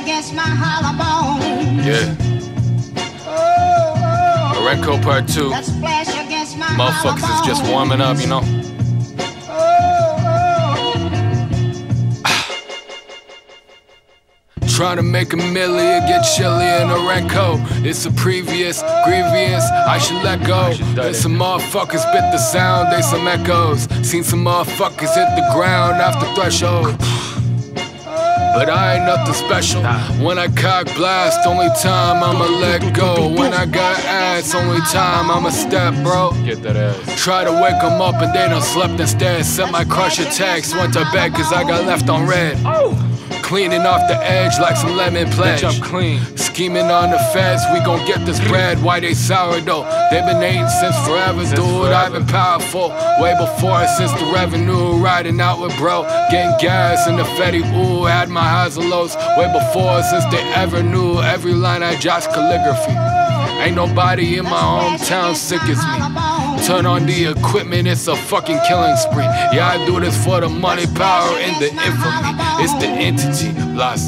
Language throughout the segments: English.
against my hollow bone. Yeah. Orenco part 2. Motherfuckers is just warming up, you know. Trying to make a million, get chilly in Orenco. It's a previous, grievous, I should let go. There's some motherfuckers bit the sound, they some echoes. Seen some motherfuckers hit the ground after threshold. But I ain't nothing special. When I cock blast, only time I'ma let go. When I got ass, only time I'ma step, bro. Get that ass. Try to wake them up and they done slept instead. Sent my crusher text, went to bed cause I got left on red. Cleaning off the edge like some lemon pledge. Bitch, I'm clean. Scheming on the feds, we gon' get this bread. Why they sourdough? They been eating since forever, dude. I've been powerful way before, since the revenue. Riding out with bro, getting gas in the Fetty. Ooh, had my highs and lows way before, since they ever knew every line I jot's calligraphy. Ain't nobody in my hometown sick as me. Turn on the equipment, it's a fucking killing spree. Yeah, I do this for the money, power, and the infamy. It's the entity, Blase.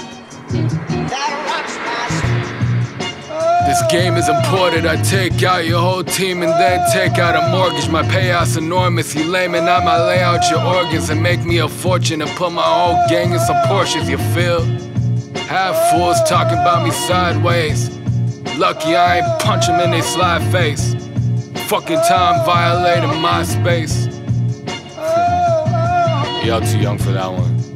This game is important. I take out your whole team and then take out a mortgage. My payout's enormous. You lame and I might lay out your organs and make me a fortune and put my whole gang in some Porsches, you feel? Half fools talking about me sideways. Lucky I ain't punch them in their sly face. Fucking time violating my space. Y'all too young for that one.